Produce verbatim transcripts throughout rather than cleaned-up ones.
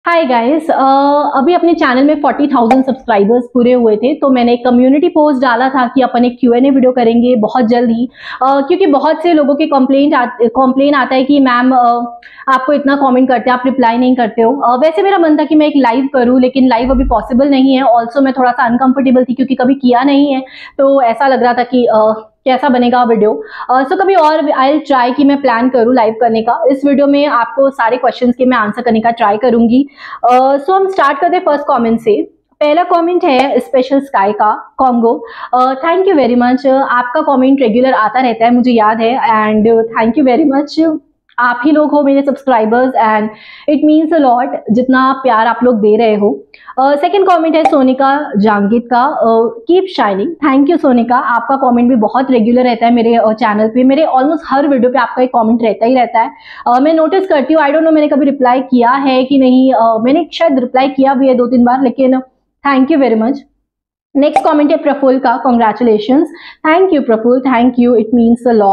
Hi guys, अभी अपने channel में फोर्टी थाउज़ेंड सब्सक्राइबर्स पूरे हुए थे, तो मैंने एक कम्युनिटी पोस्ट डाला था कि अपन एक क्यू एन ए वीडियो करेंगे बहुत जल्द ही। uh, क्योंकि बहुत से लोगों के कंप्लेंट आ, कंप्लेन आता है कि मैम uh, आपको इतना कमेंट करते हैं, आप रिप्लाई नहीं करते हो। uh, वैसे मेरा मन था कि मैं एक लाइव करूं, लेकिन लाइव अभी पॉसिबल नहीं है। ऑल्सो मैं थोड़ा सा अनकंफर्टेबल थी क्योंकि कभी किया नहीं है, तो ऐसा लग रहा था कि uh, कैसा बनेगा वीडियो। सो uh, so कभी और आई ट्राई कि मैं प्लान करूं लाइव करने का। इस वीडियो में आपको सारे क्वेश्चंस के मैं आंसर करने का ट्राई करूंगी। सो uh, so हम स्टार्ट करते हैं फर्स्ट कमेंट से। पहला कमेंट है स्पेशल स्काई का, congo. Thank you very much. आपका कमेंट रेगुलर आता रहता है, मुझे याद है, and thank you very much. आप ही लोग हो मेरे subscribers and it means a lot जितना प्यार आप लोग दे रहे हो। सेकंड uh, कमेंट है सोनिका जांगित का, keep shining. Thank you Sonika, आपका कमेंट भी बहुत रेगुलर रहता है मेरे चैनल uh, पे। मेरे ऑलमोस्ट हर वीडियो पे आपका एक कमेंट रहता ही रहता है। uh, मैं नोटिस करती हूँ, आई डोंट नो मैंने कभी रिप्लाई किया है कि नहीं। uh, मैंने शायद रिप्लाई किया भी है दो तीन बार, लेकिन thank you very much. Next comment है प्रफुल्ल का, congratulation. Thank you Praful, thank you, it means a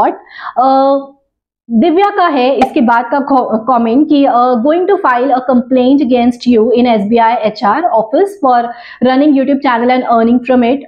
lot. Divya का है इसके बाद का कमेंट कि going to file a complaint against you in S B I H R office for running YouTube channel and earning from it.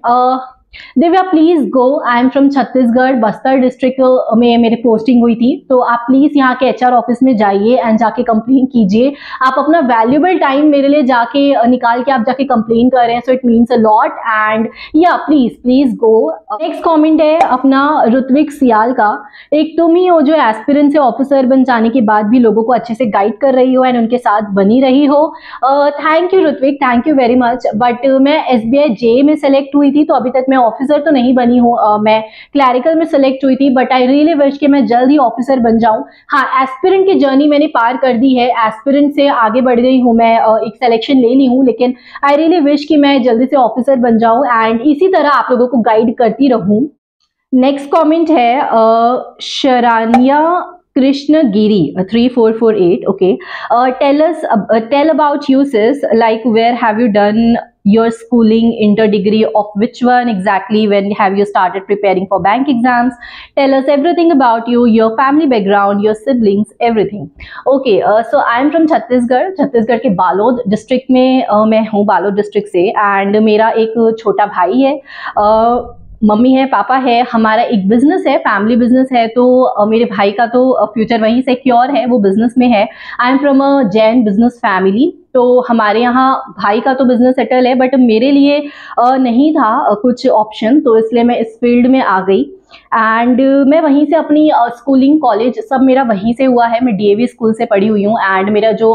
Divya please go, I am from Chhattisgarh, Bastar district में मेरी posting हुई थी, तो आप प्लीज यहाँ के H R office में जाइए एंड जाके कंप्लेन कीजिए। आप अपना वैल्यूबल टाइम मेरे लिए जाके निकाल के आप जाके कंप्लेन कर रहे हैं, so it means a lot and या please please go. Next comment है अपना ऋत्विक सियाल का। एक तुम ही हो जो एस्पिरेंट से ऑफिसर बन जाने के बाद भी लोगों को अच्छे से गाइड कर रही हो एंड उनके साथ बनी रही हो। Thank you Ritwik, thank you very much. But मैं एस बी आई जे में सेलेक्ट हुई थी, तो अभी तक मैं ऑफिसर तो नहीं बनी हूँ। uh, मैं क्लैरिकल में सेलेक्ट हुई थी, बट आई रियली विश कि मैं जल्द ही ऑफिसर बन जाऊं। हाँ, एस्पिरेंट की जर्नी मैंने पार कर दी है, एस्पिरेंट से आगे बढ़ गई हूँ मैं, uh, एक सिलेक्शन ले ली हूँ, लेकिन आई रियली विश कि मैं जल्दी से ऑफिसर बन जाऊं एंड इसी तरह आप लोगों को गाइड करती रहूं। नेक्स्ट कमेंट है uh, Sharaniya Krishnagiri, uh, three four four eight. Okay, uh, tell us, uh, tell about you, sis. Like, where have you done your schooling, inter degree, of which one exactly? When have you started preparing for bank exams? Tell us everything about you, your family background, your siblings, everything. Okay, uh, so I am from Chhattisgarh, Chhattisgarh के Balod district में uh, मैं हूँ, Balod district से, and मेरा एक छोटा भाई है। uh, मम्मी है, पापा है, हमारा एक बिजनेस है, फैमिली बिजनेस है, तो मेरे भाई का तो फ्यूचर वहीं सिक्योर है, वो बिजनेस में है। I am from a Jain business family, तो हमारे यहाँ भाई का तो बिजनेस सेटल है, बट मेरे लिए नहीं था कुछ ऑप्शन, तो इसलिए मैं इस फील्ड में आ गई। एंड मैं वहीं से अपनी स्कूलिंग, कॉलेज सब मेरा वहीं से हुआ है। मैं डी ए वी स्कूल से पढ़ी हुई हूँ, एंड मेरा जो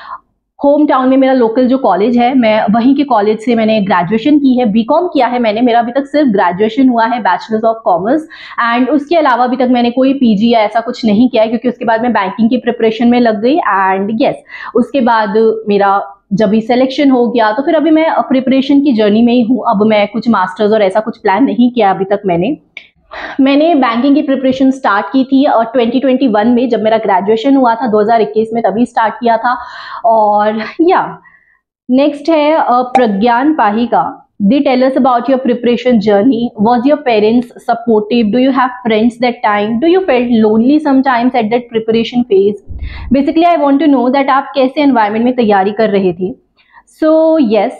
होम टाउन में मेरा लोकल जो कॉलेज है, मैं वहीं के कॉलेज से मैंने ग्रेजुएशन की है, बी कॉम किया है मैंने। मेरा अभी तक सिर्फ ग्रेजुएशन हुआ है, बैचलर्स ऑफ कॉमर्स, एंड उसके अलावा अभी तक मैंने कोई पी जी या ऐसा कुछ नहीं किया है, क्योंकि उसके बाद मैं बैंकिंग की प्रिपरेशन में लग गई। एंड यस, उसके बाद मेरा जब भी सिलेक्शन हो गया, तो फिर अभी मैं प्रिपरेशन की जर्नी में ही हूँ। अब मैं कुछ मास्टर्स और ऐसा कुछ प्लान नहीं किया अभी तक मैंने। मैंने बैंकिंग की प्रिपरेशन स्टार्ट की थी और ट्वेंटी ट्वेंटी वन में, जब मेरा ग्रेजुएशन हुआ था दो हज़ार इक्कीस में, तभी स्टार्ट किया था। और या नेक्स्ट है प्रज्ञान पाही का। They tell us about your preparation journey. Was your parents supportive? Do you have friends that time? Do you felt lonely sometimes at that preparation phase? Basically, I want to know that आप कैसे environment में तैयारी कर रहे थे। So yes,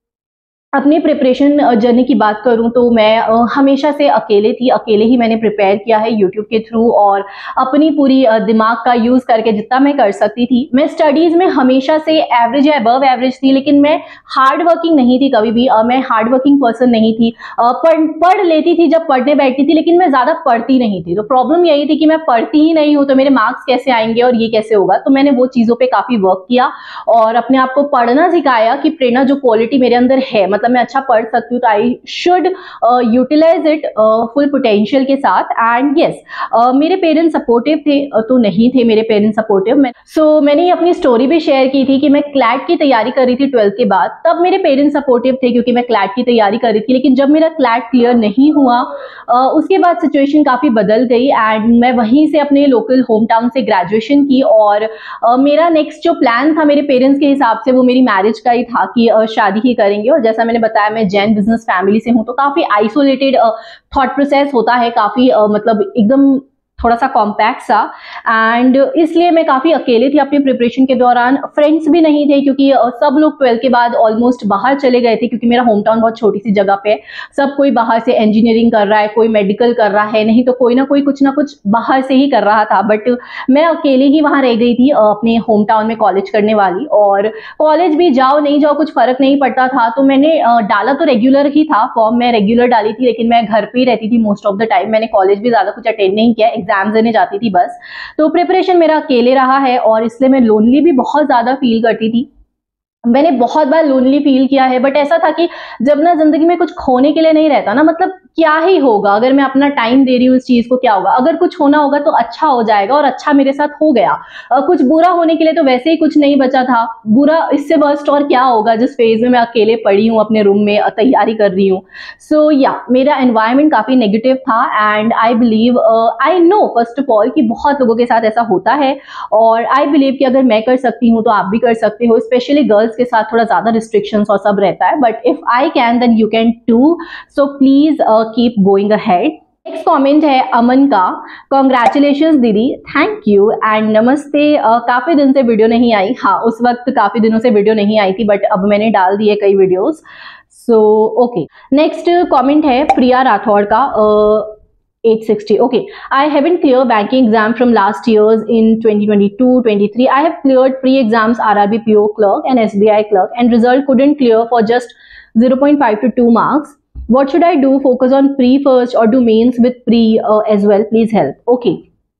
अपनी preparation journey की बात करूं तो मैं हमेशा से अकेले थी, अकेले ही मैंने प्रिपेयर किया है यूट्यूब के थ्रू, और अपनी पूरी दिमाग का यूज़ करके जितना मैं कर सकती थी। मैं स्टडीज़ में हमेशा से एवरेज या अबव एवरेज थी, लेकिन मैं हार्ड वर्किंग नहीं थी कभी भी। मैं हार्ड वर्किंग पर्सन नहीं थी। पढ़ पढ़ लेती थी जब पढ़ने बैठती थी, लेकिन मैं ज़्यादा पढ़ती नहीं थी। तो प्रॉब्लम यही थी कि मैं पढ़ती ही नहीं हूँ, तो मेरे मार्क्स कैसे आएंगे और ये कैसे होगा। तो मैंने वो चीज़ों पर काफ़ी वर्क किया और अपने आप को पढ़ना सिखाया कि प्रेरणा जो क्वालिटी मेरे अंदर है, मतलब मैं अच्छा पढ़ सकती हूँ, तो I should utilize it full potential के साथ। एंड यस, मेरे पेरेंट्स सपोर्टिव थे uh, तो नहीं थे मेरे पेरेंट्स सपोर्टिव। मैं सो so, मैंने अपनी स्टोरी भी शेयर की थी कि मैं क्लैट की तैयारी कर रही थी ट्वेल्थ के बाद, तब मेरे पेरेंट्स सपोर्टिव थे क्योंकि मैं क्लैट की तैयारी कर रही थी। लेकिन जब मेरा क्लैट क्लियर नहीं हुआ, uh, उसके बाद सिचुएशन काफ़ी बदल गई, एंड मैं वहीं से अपने लोकल होम टाउन से ग्रेजुएशन की। और uh, मेरा नेक्स्ट जो प्लान था मेरे पेरेंट्स के हिसाब से, वो मेरी मैरिज का ही था कि uh, शादी ही करेंगे। और जैसा मैंने बताया, मैं जैन बिजनेस फैमिली से हूँ, तो काफ़ी आइसोलेटेड थॉट प्रोसेस होता है, काफ़ी uh, मतलब एकदम थोड़ा सा कॉम्पैक्ट सा, एंड इसलिए मैं काफ़ी अकेले थी अपनी प्रिपरेशन के दौरान। फ्रेंड्स भी नहीं थे क्योंकि सब लोग ट्वेल्थ के बाद ऑलमोस्ट बाहर चले गए थे, क्योंकि मेरा होम टाउन बहुत छोटी सी जगह पे है। सब कोई बाहर से इंजीनियरिंग कर रहा है, कोई मेडिकल कर रहा है, नहीं तो कोई ना कोई कुछ ना कुछ बाहर से ही कर रहा था। बट मैं अकेले ही वहाँ रह गई थी अपने होम टाउन में कॉलेज करने वाली, और कॉलेज भी जाओ नहीं जाओ कुछ फर्क नहीं पड़ता था। तो मैंने डाला तो रेगुलर ही था, फॉर्म मैं रेगुलर डाली थी, लेकिन मैं घर पे ही रहती थी मोस्ट ऑफ द टाइम। मैंने कॉलेज भी ज्यादा कुछ अटेंड नहीं किया, एग्जाम्स देने जाती थी बस। तो प्रिपरेशन मेरा अकेले रहा है, और इसलिए मैं लोनली भी बहुत ज्यादा फील करती थी। मैंने बहुत बार लोनली फील किया है, बट ऐसा था कि जब ना जिंदगी में कुछ खोने के लिए नहीं रहता ना, मतलब क्या ही होगा अगर मैं अपना टाइम दे रही हूँ इस चीज को, क्या होगा? अगर कुछ होना होगा तो अच्छा हो जाएगा, और अच्छा मेरे साथ हो गया। आ, कुछ बुरा होने के लिए तो वैसे ही कुछ नहीं बचा था। बुरा इससे वर्स्ट और क्या होगा जिस फेज में मैं अकेले पड़ी हूँ अपने रूम में तैयारी कर रही हूँ। सो या मेरा एनवायरमेंट काफी नेगेटिव था, and I believe I know first of all कि बहुत लोगों के साथ ऐसा होता है, और आई बिलीव कि अगर मैं कर सकती हूँ तो आप भी कर सकते हो। स्पेशली गर्ल्स के साथ थोड़ा ज्यादा रिस्ट्रिक्शंस और सब रहता है, but if I can then you can too. So please keep going ahead. Next comment है अमन का, कॉन्ग्रेचुलेशंस दीदी, थैंक यू एंड नमस्ते। uh, काफी दिन से वीडियो नहीं आई। हाँ, उस वक्त काफी दिनों से वीडियो नहीं आई थी, बट अब मैंने डाल दी है कई videos. So okay, next comment है प्रिया राठौड़ का, eight sixty. Okay, I haven't cleared banking exam from last years in twenty twenty-two twenty-three. I have cleared pre-exams R R B P O clerk and S B I clerk, and result couldn't clear for just zero point five to two marks. What should I do? Focus on pre first or do mains with pre uh, as well? Please help. Okay.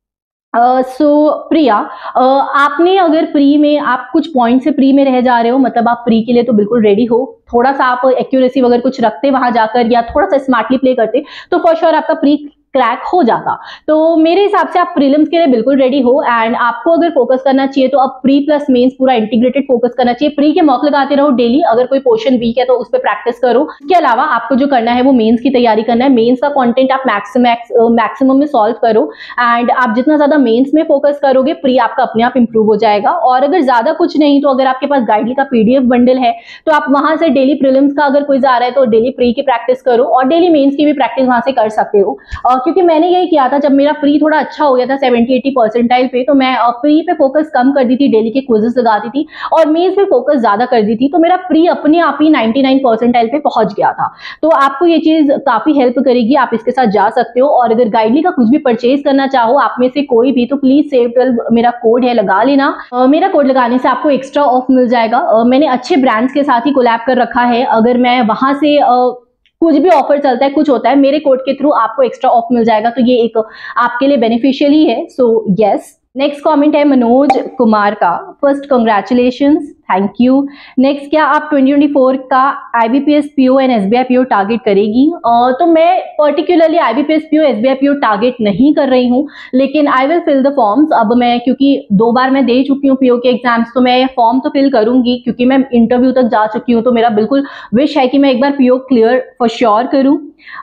So uh, so, Priya, uh, आपने अगर pre में आप कुछ point से pre में रह जा रहे हो, मतलब आप प्री के लिए तो बिल्कुल रेडी हो। थोड़ा सा आप एक्यूरेसी अगर कुछ रखते वहां जाकर, या थोड़ा सा स्मार्टली प्ले करते, तो फॉर श्योर आपका प्री क्रैक हो जाता। तो मेरे हिसाब से आप प्रीलिम्स के लिए बिल्कुल रेडी हो, एंड आपको अगर फोकस करना चाहिए तो अब प्री प्लस मेंस पूरा इंटीग्रेटेड फोकस करना चाहिए। प्री के मॉक लगाते रहो डेली, अगर कोई पोर्शन वीक है तो उस पर प्रैक्टिस करो। इसके अलावा आपको जो करना है वो मेंस की तैयारी करना है। मेंस का कंटेंट आप मैक्सिमम मैक्सिमम में सॉल्व करो, एंड आप जितना ज्यादा मेंस में फोकस करोगे, प्री आपका अपने आप इंप्रूव हो जाएगा। और अगर ज्यादा कुछ नहीं तो अगर आपके पास गाइडली का पीडीएफ बंडल है तो आप वहां से डेली प्रीलिम्स का अगर क्विज आ रहा है तो डेली प्री की प्रैक्टिस करो, और डेली मेंस की भी प्रैक्टिस वहां से कर सकते हो। क्योंकि मैंने यही किया था, जब मेरा प्री थोड़ा अच्छा हो गया था सेवेंटी एटी परसेंटाइल पे, तो मैं प्री पे फोकस कम कर दी थी, डेली के क्विजेस लगाती थी, और मेंस पे फोकस ज्यादा कर दी थी, तो मेरा प्री अपने आप ही नाइंटी नाइन परसेंटाइल पे पहुंच गया था। तो आपको ये चीज काफी हेल्प करेगी, आप इसके साथ जा सकते हो। और अगर गाइडली का कुछ भी परचेज करना चाहो आप में से कोई भी, तो प्लीज सेव ट्वेल्व मेरा कोड है, लगा लेना। uh, मेरा कोड लगाने से आपको एक्स्ट्रा ऑफ मिल जाएगा। uh, मैंने अच्छे ब्रांड्स के साथ ही कोलैब कर रखा है। अगर मैं वहां से uh, कुछ भी ऑफर चलता है, कुछ होता है, मेरे कोड के थ्रू आपको एक्स्ट्रा ऑफ मिल जाएगा, तो ये एक आपके लिए बेनिफिशियल ही है। So yes. नेक्स्ट कमेंट है मनोज कुमार का, first congratulations, thank you. Next, क्या आप ट्वेंटी ट्वेंटी फोर का IBPS PO and SBI PO target करेगी? uh, तो मैं particularly IBPS PO SBI PO target नहीं कर रही हूँ, लेकिन I will fill the forms. अब मैं, क्योंकि दो बार मैं दे चुकी हूँ पीओ के एग्जाम्स, तो मैं फॉर्म तो फिल करूंगी, क्योंकि मैं इंटरव्यू तक जा चुकी हूँ। तो मेरा बिल्कुल विश है कि मैं एक बार पीओ क्लियर फॉर श्योर करूँ।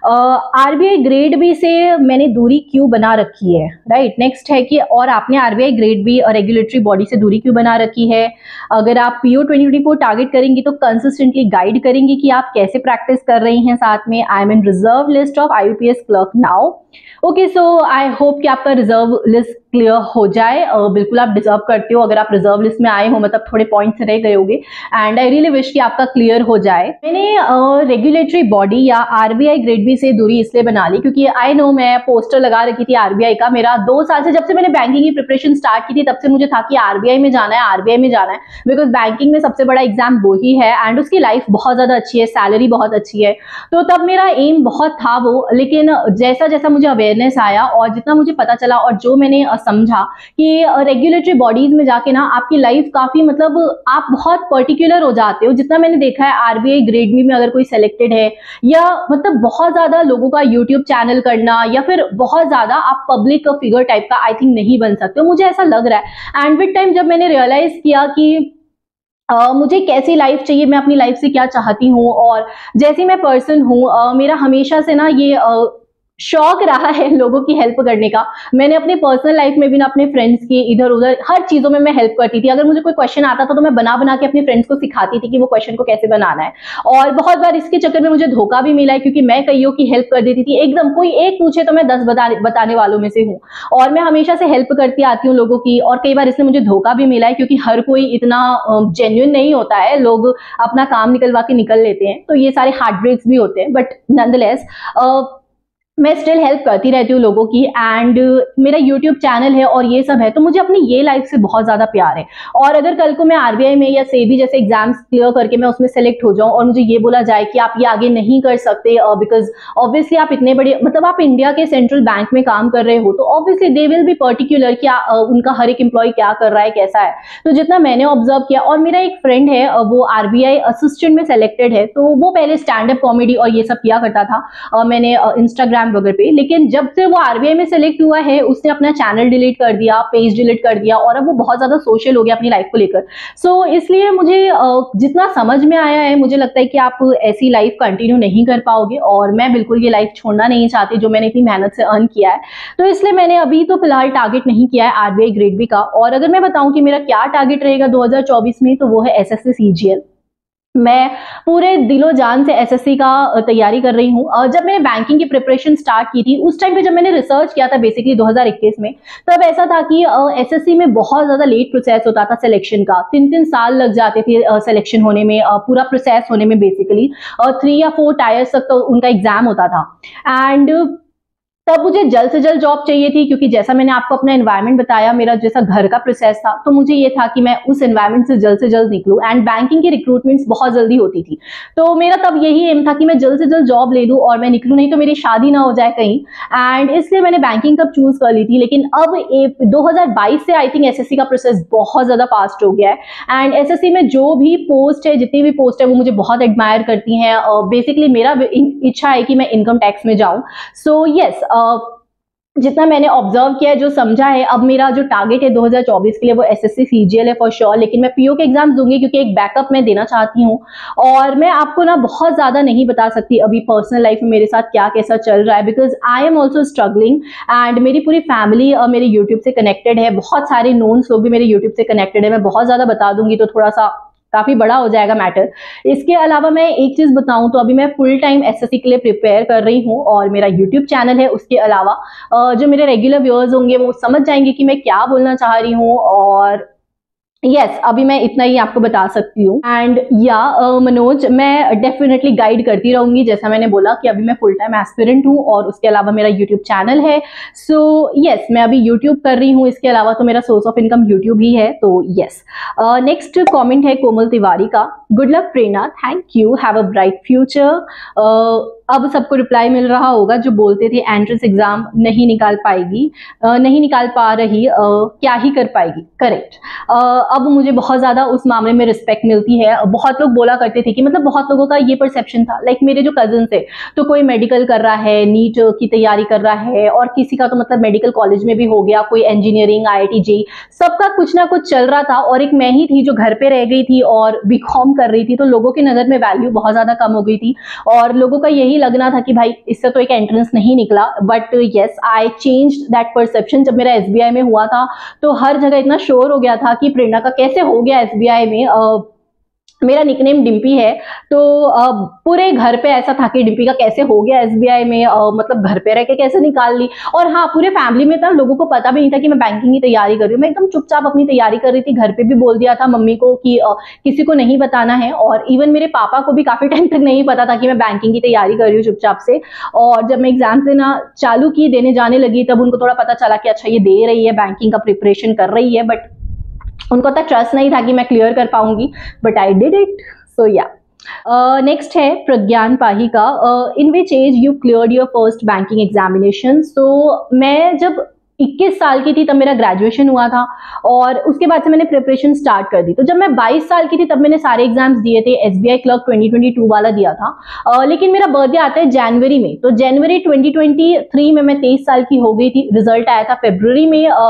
आरबीआई ग्रेड बी से मैंने दूरी क्यों बना रखी है, राइट। नेक्स्ट है कि और आपने आरबीआई ग्रेड बी और रेगुलेटरी बॉडी से दूरी क्यों बना रखी है? अगर आप PO twenty twenty four target करेंगी तो कंसिस्टेंटली गाइड करेंगी कि आप कैसे प्रैक्टिस कर रही हैं साथ में। I am in reserve list of IUPS clerk now. Okay, so I hope कि आपका रिजर्व लिस्ट क्लियर हो जाए। uh, बिल्कुल आप डिजर्व करते हो, अगर आप रिजर्व लिस्ट में आए हो, मतलब थोड़े पॉइंट्स रह गए होंगे, एंड आई रियली विश कि आपका क्लियर हो जाए। मैंने रेगुलेटरी uh, बॉडी या आरबीआई ग्रेड बी से दूरी इसलिए बना ली क्योंकि आई नो मैं पोस्टर लगा रखी थी आरबीआई का। मेरा दो साल से, जब से मैंने बैंकिंग की प्रिपरेशन स्टार्ट की थी, तब से मुझे था कि आरबीआई में जाना है, आरबीआई में जाना है, बिकॉज बैंकिंग में सबसे बड़ा एग्जाम वो ही है, एंड उसकी लाइफ बहुत ज्यादा अच्छी है, सैलरी बहुत अच्छी है। तो तब मेरा एम बहुत था वो, लेकिन जैसा जैसा मुझे अवेयरनेस आया और जितना मुझे पता चला और जो मैंने समझा कि रेगुलेटरी बॉडीज में जाके ना आपकी लाइफ काफी, मतलब आप बहुत पर्टिकुलर हो जाते हो। जितना मैंने देखा है आरबीआई ग्रेड बी में अगर कोई सेलेक्टेड है, या मतलब बहुत ज्यादा लोगों का यूट्यूब चैनल करना, या फिर बहुत ज्यादा आप पब्लिक फिगर टाइप का आई थिंक नहीं बन सकते हो, मुझे ऐसा लग रहा है। एंड विद टाइम जब मैंने रियलाइज किया कि Uh, मुझे कैसी लाइफ चाहिए, मैं अपनी लाइफ से क्या चाहती हूँ, और जैसी मैं पर्सन हूँ, uh, मेरा हमेशा से ना ये uh, शौक रहा है लोगों की हेल्प करने का। मैंने अपने पर्सनल लाइफ में भी ना अपने फ्रेंड्स की इधर उधर हर चीजों में मैं हेल्प करती थी। अगर मुझे कोई क्वेश्चन आता था तो मैं बना बना के अपने फ्रेंड्स को सिखाती थी कि वो क्वेश्चन को कैसे बनाना है। और बहुत बार इसके चक्कर में मुझे धोखा भी मिला है, क्योंकि मैं कईयों की हेल्प कर देती थी। एकदम कोई एक पूछे तो मैं दस बता, बताने वालों में से हूँ, और मैं हमेशा से हेल्प करती आती हूँ लोगों की। और कई बार इसलिए मुझे धोखा भी मिला है, क्योंकि हर कोई इतना जेन्युइन नहीं होता है, लोग अपना काम निकलवा के निकल लेते हैं, तो ये सारे हार्ट ब्रेक्स भी होते हैं। बट नॉनदलेस मैं स्टिल हेल्प करती रहती हूँ लोगों की। एंड मेरा यूट्यूब चैनल है और ये सब है, तो मुझे अपनी ये लाइफ से बहुत ज्यादा प्यार है। और अगर कल को मैं आरबीआई में या सेबी जैसे एग्जाम्स क्लियर करके मैं उसमें सेलेक्ट हो जाऊं और मुझे ये बोला जाए कि आप ये आगे नहीं कर सकते बिकॉज ऑब्वियसली आप इतने बड़े, मतलब आप इंडिया के सेंट्रल बैंक में काम कर रहे हो, तो obviously they will be particular कि uh, उनका हर एक एम्प्लॉय क्या कर रहा है, कैसा है। तो जितना मैंने ऑब्जर्व किया, और मेरा एक फ्रेंड है वो आरबीआई असिस्टेंट में सेलेक्टेड है, तो वो पहले स्टैंड अप कॉमेडी और ये सब किया करता था uh, मैंने इंस्टाग्राम uh, वगैरह पे। लेकिन जब से वो आरबीआई में सेलेक्ट हुआ है, उसने अपना चैनल डिलीट कर दिया, पेज डिलीट कर दिया, और अब वो बहुत ज्यादा सोशल हो गया अपनी लाइफ को लेकर। सो so, इसलिए मुझे जितना समझ में आया है, मुझे लगता है कि आप ऐसी लाइफ कंटिन्यू नहीं कर पाओगे, और मैं बिल्कुल ये लाइफ छोड़ना नहीं चाहती जो मैंने इतनी मेहनत से अर्न किया है। तो इसलिए मैंने अभी तो फिलहाल टारगेट नहीं किया है आरबीआई ग्रेड बी का। और अगर मैं बताऊं कि मेरा क्या टारगेट रहेगा दो हज़ार चौबीस में, तो वो है एसएससी सीजीएल। मैं पूरे दिलो जान से एसएससी का तैयारी कर रही हूँ। जब मैंने बैंकिंग की प्रिपरेशन स्टार्ट की थी, उस टाइम पे जब मैंने रिसर्च किया था बेसिकली दो हज़ार इक्कीस में, तब ऐसा था कि एसएससी में बहुत ज्यादा लेट प्रोसेस होता था सिलेक्शन का। तीन तीन साल लग जाते थे सिलेक्शन होने में, पूरा प्रोसेस होने में। बेसिकली थ्री या फोर टायर्स तक तो उनका एग्जाम होता था। एंड तब मुझे जल्द से जल्द जॉब चाहिए थी, क्योंकि जैसा मैंने आपको अपना एनवायरनमेंट बताया, मेरा जैसा घर का प्रोसेस था, तो मुझे ये था कि मैं उस एनवायरनमेंट से जल्द से जल्द निकलूं। एंड बैंकिंग की रिक्रूटमेंट्स बहुत जल्दी होती थी, तो मेरा तब यही एम था कि मैं जल्द से जल्द जॉब ले लूं और मैं निकलूं, नहीं तो मेरी शादी ना हो जाए कहीं। एंड इसलिए मैंने बैंकिंग तब चूज कर ली थी। लेकिन अब दो हज़ार बाईस से आई थिंक एसएससी का प्रोसेस बहुत ज्यादा फास्ट हो गया है। एंड एसएससी में जो भी पोस्ट है, जितनी भी पोस्ट है, वो मुझे बहुत एडमायर करती हैं। बेसिकली मेरा इच्छा है कि मैं इनकम टैक्स में जाऊं। सो यस, जितना मैंने ऑब्जर्व किया है, जो समझा है, अब मेरा जो टारगेट है दो हज़ार चौबीस के लिए वो एसएससी सीजीएल है फॉर श्योर। लेकिन मैं पीओ के एग्जाम दूंगी, क्योंकि एक बैकअप मैं देना चाहती हूँ। और मैं आपको ना बहुत ज्यादा नहीं बता सकती अभी पर्सनल लाइफ में मेरे साथ क्या कैसा चल रहा है, because I am also struggling. And मेरी पूरी फैमिली मेरे यूट्यूब से कनेक्टेड है, बहुत सारे नोन्स लोग भी मेरे यूट्यूब से कनेक्टेड है। मैं बहुत ज्यादा बता दूंगी तो थोड़ा सा काफी बड़ा हो जाएगा मैटर। इसके अलावा मैं एक चीज बताऊं तो अभी मैं फुल टाइम एसएससी के लिए प्रिपेयर कर रही हूं, और मेरा यूट्यूब चैनल है। उसके अलावा जो मेरे रेगुलर व्यूअर्स होंगे वो समझ जाएंगे कि मैं क्या बोलना चाह रही हूँ। और यस yes, अभी मैं इतना ही आपको बता सकती हूँ। एंड या मनोज, मैं डेफिनेटली गाइड करती रहूंगी। जैसा मैंने बोला कि अभी मैं फुल टाइम एस्पिरेंट हूँ, और उसके अलावा मेरा यूट्यूब चैनल है। सो so, यस yes, मैं अभी यूट्यूब कर रही हूँ, इसके अलावा तो मेरा सोर्स ऑफ इनकम यूट्यूब ही है। तो यस, नेक्स्ट कॉमेंट है कोमल तिवारी का। Good luck Prerna, thank you, have a bright future. अब सबको रिप्लाई मिल रहा होगा जो बोलते थे एंट्रेंस एग्जाम नहीं निकाल पाएगी, uh, नहीं निकाल पा रही, uh, क्या ही कर पाएगी। करेक्ट। uh, अब मुझे बहुत ज्यादा उस मामले में रिस्पेक्ट मिलती है। बहुत लोग बोला करते थे कि, मतलब बहुत लोगों का ये परसेप्शन था, लाइक मेरे जो कजन थे, तो कोई मेडिकल कर रहा है, नीट की तैयारी कर रहा है, और किसी का तो मतलब मेडिकल कॉलेज में भी हो गया, कोई इंजीनियरिंग, आईआईटी, जेई, सबका कुछ ना कुछ चल रहा था। और एक मैं ही थी जो घर पे रह गई थी और बीकॉम कर रही थी, तो लोगों की नजर में वैल्यू बहुत ज्यादा कम हो गई थी, और लोगों का यही लगना था कि भाई इससे तो एक एंट्रेंस नहीं निकला। But yes, I changed that perception. जब मेरा एसबीआई में हुआ था तो हर जगह इतना शोर हो गया था कि प्रेरणा का कैसे हो गया एसबीआई में। uh, मेरा निकनेम डिम्पी है, तो uh, पूरे घर पे ऐसा था कि डिम्पी का कैसे हो गया एसबीआई में, uh, मतलब घर पे रह के कैसे निकाल ली। और हाँ, पूरे फैमिली में था, लोगों को पता भी नहीं था कि मैं बैंकिंग की तैयारी कर रही हूँ। मैं एकदम चुपचाप अपनी तैयारी कर रही थी। घर पे भी बोल दिया था मम्मी को कि uh, किसी को नहीं बताना है, और इवन मेरे पापा को भी काफी टाइम तक नहीं पता था कि मैं बैंकिंग की तैयारी कर रही हूँ चुपचाप से। और जब मैं एग्जाम देना चालू की, देने जाने लगी, तब उनको थोड़ा पता चला कि अच्छा ये दे रही है, बैंकिंग का प्रिपरेशन कर रही है। बट उनको तक ट्रस्ट नहीं था कि मैं क्लियर कर पाऊंगी, but I did it. So yeah, next है प्रज्ञान पाही का। In which age you cleared your first banking examination. So मैं जब इक्कीस साल की थी तब मेरा ग्रेजुएशन हुआ था, और उसके बाद से मैंने प्रिपरेशन स्टार्ट कर दी। तो जब मैं बाईस साल की थी तब मैंने सारे एग्जाम्स दिए थे। SBI clerk twenty twenty two वाला दिया था, uh, लेकिन मेरा बर्थडे आता है जनवरी में, तो जनवरी ट्वेंटी ट्वेंटी थ्री में मैं तेईस साल की हो गई थी। रिजल्ट आया था फरवरी में, uh,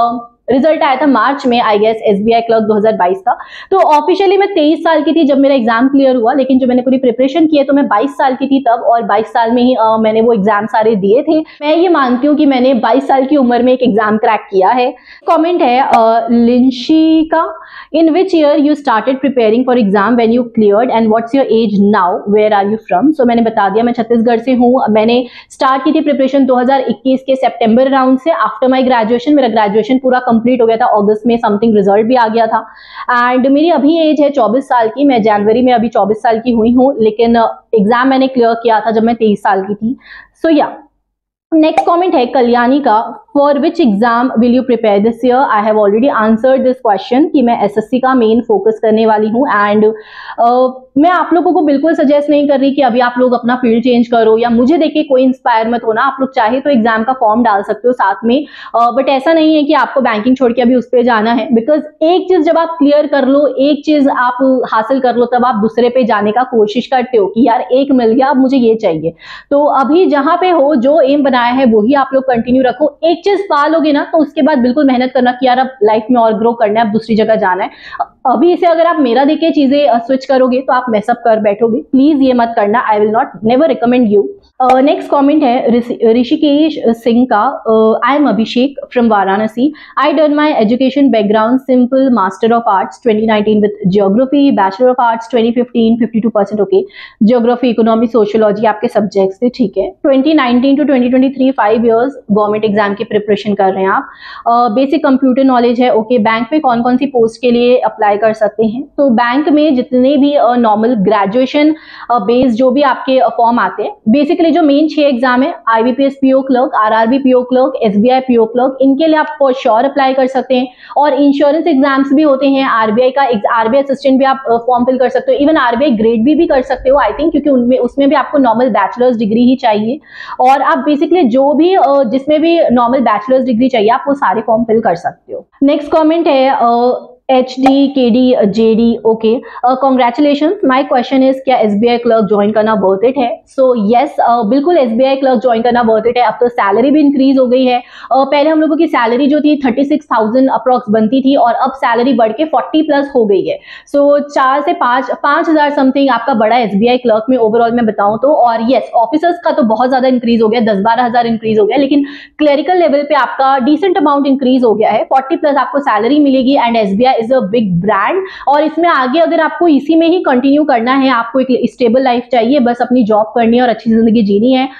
रिजल्ट आया था मार्च में आई गेस एसबीआई क्लर्क दो हज़ार बाईस का। तो ऑफिशियली मैं तेईस साल की थी जब मेरा एग्जाम क्लियर हुआ, लेकिन जो मैंने पूरी प्रिपरेशन की है तो मैं बाईस साल की थी तब, और बाईस साल में ही uh, मैंने वो एग्जाम सारे दिए थे। मैं ये मानती हूँ कि मैंने बाईस साल की उम्र में एक एग्जाम क्रैक किया है। कॉमेंट है uh, Linshika, in which year you started preparing for exam when you cleared and what's your age now, where are you from. So मैंने बता दिया, मैं छत्तीसगढ़ से हूँ। मैंने स्टार्ट की थी प्रिपरेशन दो हज़ार इक्कीस के सितंबर राउंड से, आफ्टर माय ग्रेजुएशन। मेरा ग्रेजुएशन पूरा कंप्लीट हो गया था, अगस्त में समथिंग रिजल्ट भी आ गया था। एंड मेरी अभी एज है चौबीस साल की, मैं जनवरी में अभी चौबीस साल की हुई हूँ, लेकिन एग्जाम मैंने क्लियर किया था जब मैं तेईस साल की थी। सो या नेक्स्ट कमेंट है कल्याणी का, for which exam will you prepare this year. I have already answered this question कि मैं एसएससी का मेन फोकस करने वाली हूँ। एंड uh, मैं आप लोगों को बिल्कुल सजेस्ट नहीं कर रही कि अभी आप लोग अपना फील्ड चेंज करो या मुझे देख के कोई इंस्पायर मत होना। आप लोग चाहे तो एग्जाम का फॉर्म डाल सकते हो साथ में, बट uh, ऐसा नहीं है कि आपको बैंकिंग छोड़ के अभी उस पर जाना है। बिकॉज एक चीज जब आप क्लियर कर लो, एक चीज आप हासिल कर लो, तब आप दूसरे पे जाने का कोशिश करते हो कि यार एक मिल गया, अब मुझे ये चाहिए। तो अभी जहां पे हो, जो एम बनाया है वही आप लोग कंटिन्यू रखो। एक चीज पा लोगे ना तो उसके बाद बिल्कुल मेहनत करना कि यार अब लाइफ में और ग्रो करना है, अब दूसरी जगह जाना है। अभी इसे अगर आप मेरा देखे चीजें स्विच करोगे तो आप मेसअप कर बैठोगे। प्लीज ये मत करना, I will not never recommend you. Next comment है ऋषिकेश सिंह का, I am Abhishek from Varanasi. I done my education background simple master of arts twenty nineteen with geography, bachelor of arts twenty fifteen fifty two percent okay, geography economy sociology आपके subjects थे, ठीक है। Twenty nineteen to twenty twenty three five years government exam की preparation कर रहे हैं आप। Basic computer knowledge है, ओके। बैंक में कौन कौन सी पोस्ट के लिए अप्लाई कर सकते हैं? तो बैंक में जितने भी नॉर्मल ग्रेजुएशन बेस्ड जो भी आपके फॉर्म आते हैं, बेसिकली जो मेन छह एग्जाम है, IBPS PO clerk, RRB PO clerk, SBI PO clerk, इनके लिए आप फॉर श्योर अप्लाई कर सकते हैं। और इंश्योरेंस एग्जाम्स भी होते हैं, आरबीआई का आरबीआई असिस्टेंट भी आप फॉर्म फिल कर सकते हो, इवन आरबीआई ग्रेड भी, भी कर सकते हो आई थिंक, क्योंकि उनमें उसमें भी आपको नॉर्मल बैचलर्स डिग्री ही चाहिए। और आप बेसिकली जो भी जिसमें भी नॉर्मल बैचलर्स डिग्री चाहिए आप वो सारे फॉर्म फिल कर सकते हो। नेक्स्ट कमेंट है H D K D J D, okay, congratulation. My question is, क्या एसबीआई क्लर्क ज्वाइन करना वर्थ इट है? सो यस, बिल्कुल एसबीआई क्लर्क ज्वाइन करना वर्थ इट है। अब तो सैलरी भी इंक्रीज हो गई है। uh, पहले हम लोगों की सैलरी जो थी थर्टी सिक्स थाउजेंड अप्रॉक्स बनती थी, और अब सैलरी बढ़ के फोर्टी प्लस हो गई है। सो so, चार से पांच पांच हजार समथिंग आपका बड़ा एसबीआई क्लर्क में ओवरऑल में बताऊं तो। और यस, ऑफिसर्स का तो बहुत ज्यादा इंक्रीज हो गया, दस बारह हजार इंक्रीज हो गया, लेकिन क्लरिकल लेवल पे आपका डिसेंट अमाउंट इंक्रीज हो गया है। फोर्टी प्लस आपको सैलरी मिलेगी, and SBI is a big brand. और इसमें आगे अगर आपको इसी में ही कंटिन्यू करना है, आपको एक स्टेबल लाइफ चाहिए, बस अपनी जॉब करनी है और अच्छी जिंदगी जीनी है,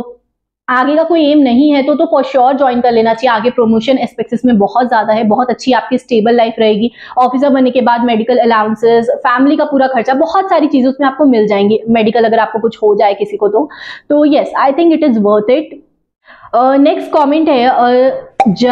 आगे का कोई एम नहीं है, तो तो फॉर श्योर ज्वाइन कर लेना चाहिए। आगे प्रमोशन एस्पेक्ट्स में बहुत ज्यादा है, बहुत अच्छी आपकी स्टेबल लाइफ रहेगी। ऑफिसर बनने के बाद मेडिकल अलाउंसेस, फैमिली का पूरा खर्चा, बहुत सारी चीजें उसमें आपको मिल जाएंगी। मेडिकल अगर आपको कुछ हो जाए किसी को तो तो yes, I think it is worth it. Next comment है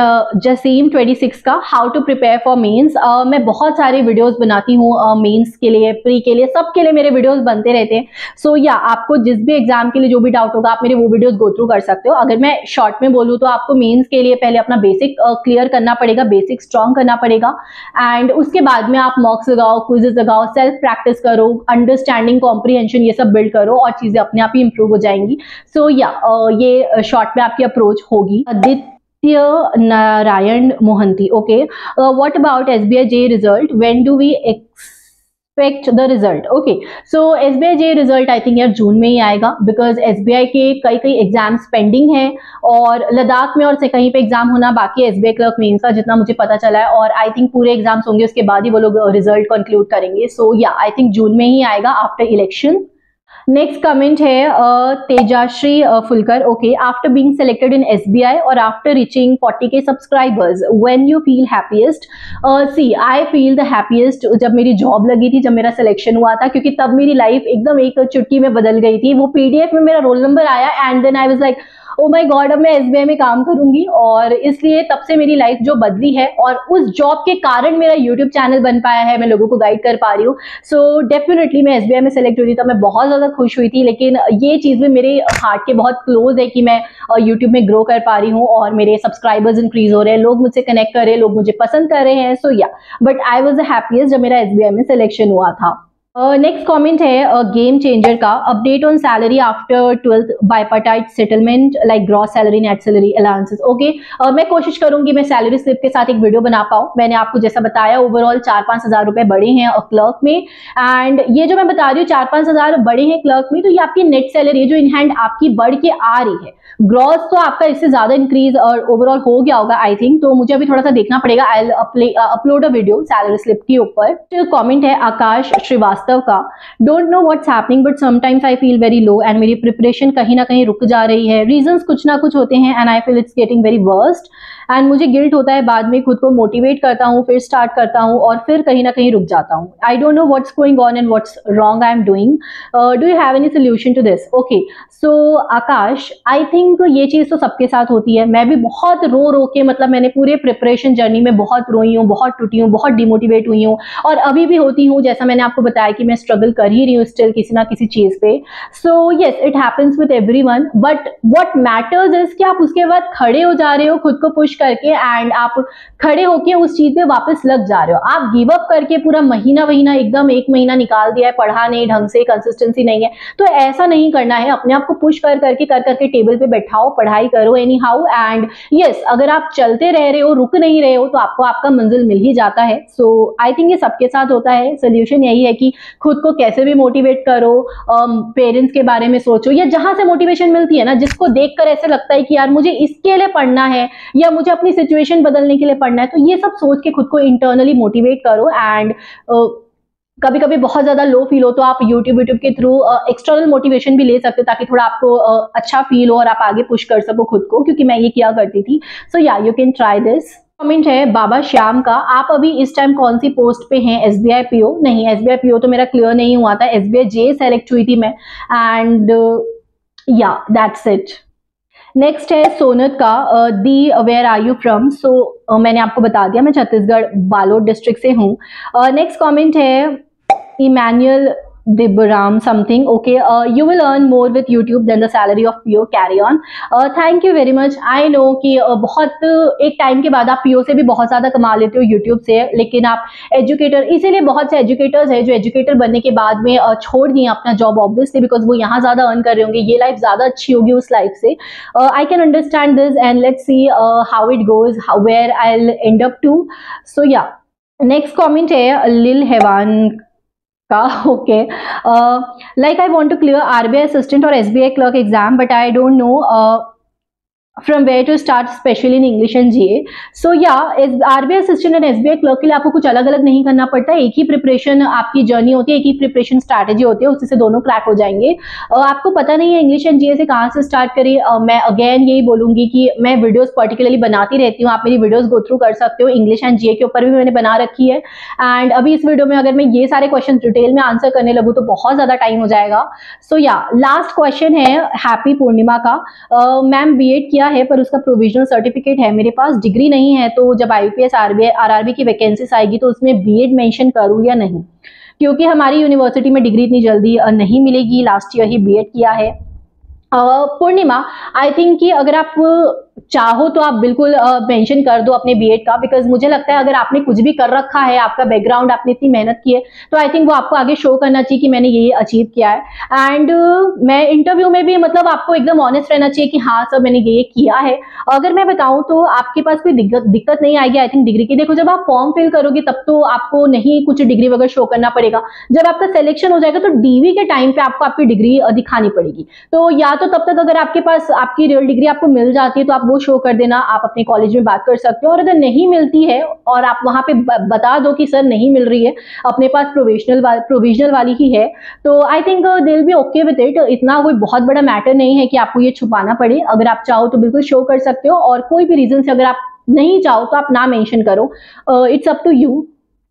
जसीम ट्वेंटी सिक्स का, how to prepare for mains. मैं बहुत सारे वीडियोस बनाती हूँ मेंस के लिए, प्री के लिए, सब के लिए मेरे वीडियोस बनते रहते हैं। सो so, या yeah, आपको जिस भी एग्जाम के लिए जो भी डाउट होगा आप मेरे वो वीडियोस गो थ्रू कर सकते हो। अगर मैं शॉर्ट में बोलूँ तो आपको मेंस के लिए पहले अपना बेसिक क्लियर uh, करना पड़ेगा, बेसिक स्ट्रॉन्ग करना पड़ेगा, एंड उसके बाद में आप मॉक्स लगाओ, क्विजेस लगाओ, सेल्फ प्रैक्टिस करो, अंडरस्टैंडिंग, कॉम्प्रीहेंशन, ये सब बिल्ड करो और चीजें अपने आप ही इंप्रूव हो जाएंगी। So so, yeah yeah, uh, ये शॉर्ट में आपकी अप्रोच होगी। Narayan Mohanty, okay, what about SBI J result, when do we expect the result? Okay, so SBI J result I think यार जून में ही आएगा, बिकॉज एसबीआई के कई कई एग्जाम्स पेंडिंग हैं, और लद्दाख में और से कहीं पे एग्जाम होना बाकी है एसबीआई क्लर्क मेंस का, जितना मुझे पता चला है। और आई थिंक पूरे एग्जाम्स होंगे, उसके बाद ही वो लोग रिजल्ट कंक्लूड करेंगे। सो या आई थिंक जून में ही आएगा आफ्टर इलेक्शन। नेक्स्ट कमेंट है Tejashree Phulkar, okay, after being selected in SBI और after reaching forty K subscribers, when you feel happiest? See, I feel the happiest जब मेरी जॉब लगी थी, जब मेरा सिलेक्शन हुआ था, क्योंकि तब मेरी लाइफ एकदम एक चुटकी में बदल गई थी। वो पीडीएफ में मेरा रोल नंबर आया and then I was like, oh my god, अब मैं एसबीआई में काम करूंगी। और इसलिए तब से मेरी लाइफ जो बदली है, और उस जॉब के कारण मेरा यूट्यूब चैनल बन पाया है, मैं लोगों को गाइड कर पा रही हूँ। सो डेफिनेटली मैं एसबीआई में सेलेक्ट हुई थी तब मैं बहुत ज्यादा खुश हुई थी, लेकिन ये चीज भी मेरे हार्ट के बहुत क्लोज है कि मैं यूट्यूब में ग्रो कर पा रही हूँ और मेरे सब्सक्राइबर्स इंक्रीज हो रहे हैं, लोग मुझसे कनेक्ट कर रहे हैं, लोग मुझे पसंद कर रहे हैं। So yeah, but I was the happiest जब मेरा एसबीआई में सिलेक्शन हुआ था। नेक्स्ट कमेंट है गेम चेंजर का, update on salary after twelfth bipartite settlement like gross salary, net salary, allowances. Okay, मैं कोशिश करूंगी मैं सैलरी स्लिप के साथ एक वीडियो बना पाऊँ। मैंने आपको जैसा बताया ओवरऑल चार पांच हजार रुपए बढ़े हैं क्लर्क में, एंड ये जो मैं बता रही हूँ चार पांच हजार बढ़े हैं क्लर्क में, तो ये आपकी नेट सैलरी जो इन हैंड आपकी बढ़ के आ रही है। ग्रॉस तो आपका इससे ज्यादा इंक्रीज और ओवरऑल हो गया होगा आई थिंक, तो मुझे अभी थोड़ा सा देखना पड़ेगा। I upload a video salary slip के ऊपर। कमेंट है आकाश श्रीवास्तव का, don't know what's happening but sometimes I feel very low and मेरी प्रिपरेशन कहीं ना कहीं रुक जा रही है। रीजंस कुछ ना कुछ होते हैं and I feel it's getting very worst and मुझे गिल्ट होता है। बाद में खुद को मोटिवेट करता हूँ, फिर स्टार्ट करता हूँ और फिर कहीं ना कहीं रुक जाता हूँ। I don't know what's going on and what's wrong I am doing, do you have any solution to this? Okay, so Akash, I think ये चीज तो सबके साथ होती है। मैं भी बहुत रो रो के, मतलब मैंने पूरे प्रिपरेशन जर्नी में बहुत रोई हूँ, बहुत टूटी हूँ, बहुत डिमोटिवेट हुई हूँ और अभी भी होती हूँ। जैसा मैंने आपको बताया कि मैं स्ट्रगल कर ही रही हूँ स्टिल किसी ना किसी चीज पे। So yes, it happens with everyone, but what matters is कि आप उसके बाद खड़े हो जा रहे हो खुद को पुश करके, एंड आप खड़े होके उस चीज पे वापस लग जा रहे हो। आप गिव अप करके पूरा महीना महीना एकदम एक महीना निकाल दिया है, पढ़ा नहीं ढंग से, कंसिस्टेंसी नहीं है, तो ऐसा नहीं करना है। अपने आप को पुश कर करके कर करके टेबल पे बैठाओ, पढ़ाई करो एनी हाउ, एंड यस, अगर आप चलते रह रहे हो, रुक नहीं रहे हो, तो आपको आपका मंजिल मिल ही जाता है। सो आई थिंक ये सबके साथ होता है। सोल्यूशन यही है कि खुद को कैसे भी मोटिवेट करो, पेरेंट्स um, के बारे में सोचो, या जहां से मोटिवेशन मिलती है ना, जिसको देखकर ऐसे लगता है कि यार मुझे इसके लिए पढ़ना है या मुझे अपनी सिचुएशन बदलने के लिए पढ़ना है, तो ये सब सोच के खुद को इंटरनली मोटिवेट करो। एंड कभी कभी बहुत ज्यादा लो फील हो तो आप यूट्यूब यूट्यूब के थ्रू एक्सटर्नल मोटिवेशन भी ले सकते हो, ताकि थोड़ा आपको uh, अच्छा फील हो और आप आगे पुश कर सको खुद को, क्योंकि मैं ये किया करती थी। So yeah, you can try this. Comment है बाबा श्याम का, आप अभी इस टाइम कौन सी पोस्ट पे हैं? SBI PO? नहीं, एसबीआई पीओ तो मेरा क्लियर नहीं हुआ था, एसबीआई जे सेलेक्ट हुई थी मैं, एंड या दैट्स इट। नेक्स्ट है सोनत का, दी where are you from? So मैंने आपको बता दिया, मैं छत्तीसगढ़ बालोद डिस्ट्रिक्ट से हूँ। नेक्स्ट कमेंट है Emmanuel Dibram something. Okay, uh, you will earn more with YouTube than the salary of P O. Carry on. Uh, thank you very much. I know कि uh, बहुत एक टाइम के बाद आप P O से भी बहुत ज़्यादा कमा लेते हो YouTube से, लेकिन आप एजुकेटर, इसीलिए बहुत से एजुकेटर्स हैं जो एजुकेटर बनने के बाद में uh, छोड़ दिए अपना जॉब ऑब्वियसली, बिकॉज वो यहाँ ज़्यादा अर्न कर रहे होंगे, ये लाइफ ज़्यादा अच्छी होगी उस लाइफ से। I can understand this and let's see how it goes, where I will end up to. So yeah, next comment है लिल हेवान का, okay, like I want to clear RBI assistant और SBI clerk exam, but I don't know from where to start specially in English and GA. So yeah, RBI assistant and SBI clerk के लिए आपको कुछ अलग अलग नहीं करना पड़ता, एक ही प्रिपरेशन आपकी जर्नी होती है, एक ही प्रिपरेशन स्ट्रैटेजी होती है, उसी से दोनों क्रैक हो जाएंगे। uh, आपको पता नहीं है इंग्लिश एंड जीए से कहाँ से स्टार्ट करें, uh, मैं अगेन यही बोलूंगी कि मैं वीडियोस पर्टिकुलरली बनाती रहती हूँ, आप मेरी वीडियोस गो थ्रू कर सकते हो, इंग्लिश एंड जीए के ऊपर भी मैंने बना रखी है। एंड अभी इस वीडियो में अगर मैं ये सारे क्वेश्चन डिटेल में आंसर करने लगूँ तो बहुत ज्यादा टाइम हो जाएगा। सो या, लास्ट क्वेश्चन है हैप्पी पूर्णिमा का, मैम बी एड किया है पर उसका प्रोविजनल सर्टिफिकेट है मेरे पास, डिग्री नहीं है, तो जब आईपीएस आरबीआई आरआरबी की वैकेंसीज आएगी तो उसमें बीएड मेंशन करूं या नहीं? क्योंकि हमारी यूनिवर्सिटी में डिग्री इतनी जल्दी नहीं मिलेगी, लास्ट ईयर ही बीएड किया है। पूर्णिमा, आई थिंक कि अगर आप चाहो तो आप बिल्कुल मेंशन कर दो अपने बीएड का, बिकॉज मुझे लगता है अगर आपने कुछ भी कर रखा है, आपका बैकग्राउंड, आपने इतनी मेहनत की है, तो आई थिंक वो आपको आगे शो करना चाहिए कि मैंने ये अचीव किया है। एंड uh, मैं इंटरव्यू में भी मतलब आपको एकदम ऑनेस्ट रहना चाहिए कि हाँ सर मैंने ये किया है। अगर मैं बताऊं तो आपके पास कोई दिक्कत दिक्कत नहीं आएगी आई थिंक डिग्री की। देखो, जब आप फॉर्म फिल करोगे तब तो आपको नहीं कुछ डिग्री वगैरह शो करना पड़ेगा, जब आपका सिलेक्शन हो जाएगा तो डीवी के टाइम पे आपको आपकी डिग्री दिखानी पड़ेगी। तो या तो तब तक अगर आपके पास आपकी रियल डिग्री आपको मिल जाती है तो आप वो शो कर देना, आप अपने कॉलेज में बात कर सकते हो। और अगर नहीं मिलती है और आप वहां पे बता दो कि सर नहीं मिल रही है, अपने पास प्रोविजनल वा, प्रोविजनल वाली ही है, तो I think they will be okay with it. इतना कोई बहुत बड़ा मैटर नहीं है कि आपको ये छुपाना पड़े। अगर आप चाहो तो बिल्कुल शो कर सकते हो, और कोई भी रीजन से अगर आप नहीं चाहो तो आप ना मेंशन करो, it's up to you.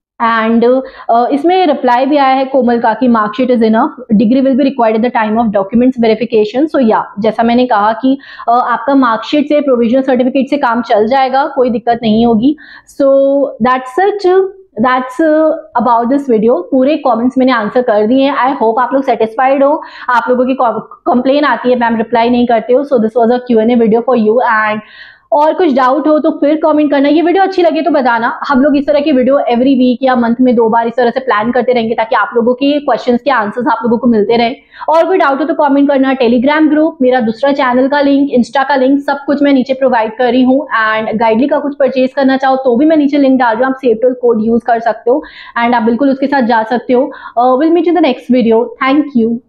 And uh, इसमें रिप्लाई भी आया है कोमल का कि marksheet is enough, degree will be required at the time of documents verification. So yeah, जैसा मैंने कहा कि uh, आपका मार्कशीट से, प्रोविजनल सर्टिफिकेट से काम चल जाएगा, कोई दिक्कत नहीं होगी। So that's it, that's about this video. पूरे कमेंट्स मैंने आंसर कर दिए हैं। आई होप आप लोग सेटिस्फाइड हो। आप लोगों की कंप्लेन आती है मैम रिप्लाई नहीं करते हो, so this was a Q and A video for you. And और कुछ डाउट हो तो फिर कमेंट करना। ये वीडियो अच्छी लगे तो बताना। हम लोग इस तरह की वीडियो एवरी वीक या मंथ में दो बार इस तरह से प्लान करते रहेंगे ताकि आप लोगों के क्वेश्चंस के आंसर्स आप लोगों को मिलते रहे। और कोई डाउट हो तो कमेंट करना। टेलीग्राम ग्रुप, मेरा दूसरा चैनल का लिंक, इंस्टा का लिंक, सब कुछ मैं नीचे प्रोवाइड कर रही हूँ। एंड गाइडली का कुछ परचेज करना चाहो तो भी मैं नीचे लिंक डाल रही हूँ, आप सेव टोल कोड यूज कर सकते हो एंड आप बिल्कुल उसके साथ जा सकते हो। Will meet in the next video. Thank you.